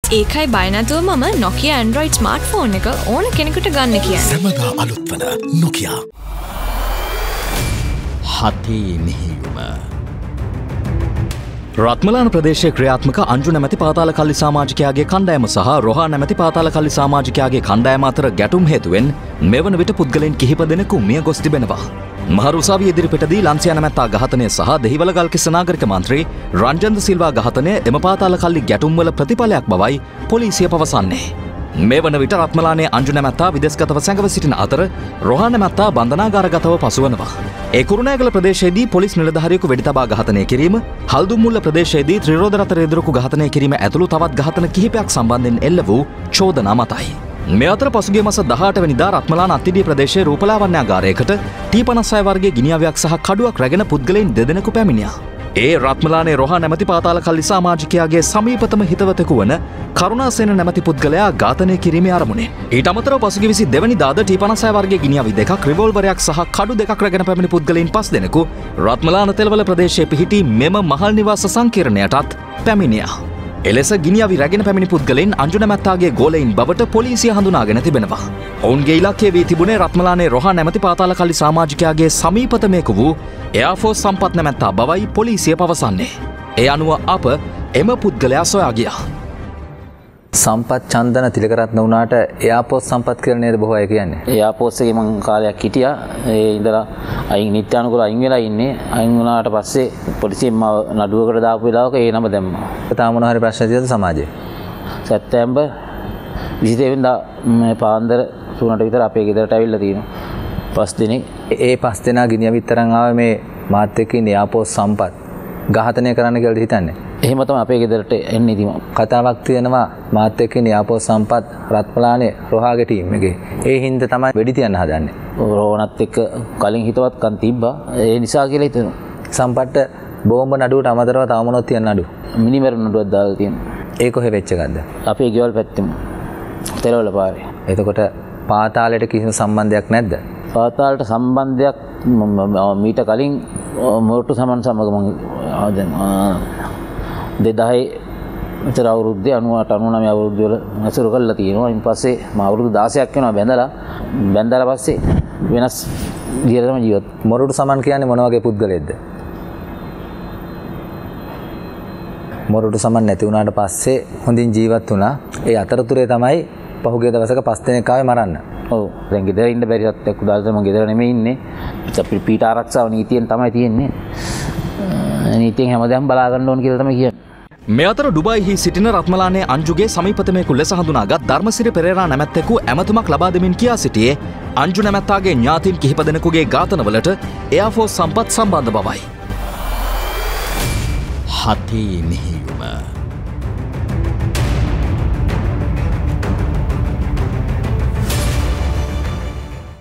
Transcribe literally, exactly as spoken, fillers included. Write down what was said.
ඒකයි බය නැතුව මම Nokia Android smartphone එක ඕන කෙනෙකුට ගන්න කියන්නේ. සමදා අලුත් වන Nokia. හතේ මෙහෙයුම. රත්මලාන ප්‍රදේශයේ ක්‍රියාත්මක අංජු නැමැති පාතාල කල්ලි සමාජිකයාගේ කණ්ඩායම සහ රොහා නැමැති පාතාල කල්ලි සමාජිකයාගේ කණ්ඩායම අතර ගැටුම් හේතුවෙන් මෙවන විට පුද්ගලයන් කිහිප දෙනෙකු මිය ගොස් තිබෙනවා. මහරු උසාවිය ඉදිරිපිටදී ලන්සියා නැමැත්තා ඝාතනය සහ දෙහිවල ගල්කිස්ස නාගරික මන්ත්‍රී රංජන්ද සිල්වා ඝාතනය එම පාතාල කල්ලි ගැටුම්වල ප්‍රතිඵලයක් බවයි පොලිසිය පවසන්නේ. මේ වන විට රත්මලානේ අංජු නැමැත්තා විදේශගතව සැඟව සිටින අතර රොහා නැමැත්තා බන්ධනාගාරගතව පසුවනවා. ඒ කුරුණෑගල ප්‍රදේශයේදී පොලිස් නිලධාරියෙකු වෙඩි තබා ඝාතනය කිරීම, හල්දුම්මුල්ල ප්‍රදේශයේදී ත්‍රිරෝද රථ රේදරකු ඝාතනය කිරීම ඇතුළු තවත් ඝාතන කිහිපයක් සම්බන්ධයෙන් එල්ල වූ චෝදනා මතයි. මේ අතර පසුගිය මාස දහඅට වෙනිදා රත්මලාන අත්තිඩිය ප්‍රදේශයේ රූපලාවන්‍යාගාරයකට ටී පනස් හය වර්ගයේ ගිනිඅවියක් සහ කඩුවක් රැගෙන පුද්ගලයන් දෙදෙනෙකු පැමිණියා. ඒ රත්මලානේ රොහා නැමැති පාතාල කල්ලි සමාජිකයාගේ සමීපතම හිතවතෙකු වන කරුණාසේන නැමැති පුද්ගලයා ඝාතනය කිරීමේ අරමුණෙන්. ඊට අමතරව පසුගිය විසි දෙවැනිදාද ටී පනස් හය වර්ගයේ ගිනිඅවි දෙකක්, රිවෝල්වරයක් සහ කඩු දෙකක් රැගෙන පැමිණි පුද්ගලයන් පස් දෙනෙකු රත්මලාන තෙල්වල ප්‍රදේශයේ පිහිටි මෙම මහල් නිවාස සංකීර්ණයටත් පැමිණියා. එලෙස ගිනිඅවි රැගෙන පැමිණි පුද්ගලයන් අංජු නැමැත්තාගේ ගෝලයින් බවට පොලිසිය හඳුනාගෙන තිබෙනවා. ඔවුන්ගේ ඉලක්කය වී තිබුණේ රත්මලානේ රොහා නැමැති පාතාල කල්ලි සමාජිකයාගේ සමීපතමයෙකු වූ එයාෆෝස් සම්පත් නැමැත්තා බවයි පොලිසිය පවසන්නේ. ඒ අනුව අප එම පුද්ගලයා සොයා ගියා. සම්පත් චන්දන තිලකරත්න වුණාට එයාපෝස් සම්පත් කියලා නේද බොහෝ අය කියන්නේ. එයාපෝස් එකේ මං කාලයක් හිටියා. ඒ ඉඳලා අයින් නිත්‍යානුකූල අයින් වෙලා ඉන්නේ. අයින් වුණාට පස්සේ පොලිසියෙන් මම නඩුවකට දාපු වෙලාවක ඒ නම දැම්මා. තාම මොන හරි ප්‍රශ්න තියෙද සමාජයේ? සැප්තැම්බර් විසි දෙක වෙනිදා මේ පාන්දර තුනට විතර අපේ ගෙදරට ඇවිල්ලා තියෙනවා. පස් දිනේ ඒ පස් දෙනා ගිනිඅවිත් තරම් ආවේ මේ මාත් එක්ක ඉන්නේ එයාපෝස් සම්පත් ඝාතනය කරන්න කියලාද හිතන්නේ? එහෙම තමයි අපේ ගෙදරට එන්නේ ඉතින්. කතාවක් තියෙනවා මාත් එක්ක ඉන්නේ එයාපෝස් සම්පත් රත්මලානේ රොහාගේ ටීම් එකේ. ඒ හින්දා තමයි වෙඩි තියන්න හදන්නේ. රෝහණත් එක්ක කලින් හිතවත්කම් තිබ්බා. ඒ නිසා කියලා හිතනවා. සම්පත්ට බෝම්බ නඩුවට අමතරව තව මොනවද තියන්න නඩු? මිනිමර නඩුවක් දාලා තියෙනවා. ඒ කොහෙ වෙච්ච එකක්ද? අපේ ගෙවල් පැත්තෙම. තෙරවල පාරේ. එතකොට පාතාලයට කිසිම සම්බන්ධයක් නැද්ද? පාතාලට සම්බන්ධයක් මීට කලින් මොරටු සමන් සමග මම දැන් දෙදහයේ විතර අවුරුද්දේ අනූඅට අනූනවය අවුරුද්ද වල නැසුරු කරලා තියෙනවා. ඊට පස්සේ මම අවුරුදු දහසක් වෙනවා බැඳලා. බැඳලා පස්සේ වෙනස් විදියට තමයි ජීවත්. මොරටු සමන් කියන්නේ මොන වගේ පුද්ගලයෙක්ද? මොරටු සමන් නැති වුණාට පස්සේ හොඳින් ජීවත් වුණා. ඒ අතරතුරේ තමයි පහුගිය දවසක පස් දෙනෙක් ආවේ මරන්න. ඔව්. දැන් ගෙදර ඉන්න බැරි සත්‍යක් උදාහරණ මම ගෙදර නෙමෙයි ඉන්නේ. අපි පීඨ ආරක්ෂාව නීතියෙන් තමයි තියෙන්නේ. නීතියෙන් හැමදාම බලා ගන්න ඕන කියලා තමයි කියන්නේ. මේ අතර ඩුබායිහි සිටින රත්මලානේ අංජුගේ සමීපතමයෙකු ලෙස හඳුනාගත් ධර්මසිරි පෙරේරා නැමැත්තෙකු ඇමතුමක් ලබා දෙමින් කියා සිටියේ අංජු නැමැත්තාගේ ඥාතීන් කිහිප දෙනෙකුගේ ඝාතනවලට එයාෆෝස් සම්පත් සම්බන්ධ බවයි. හතේ මෙහෙයුම.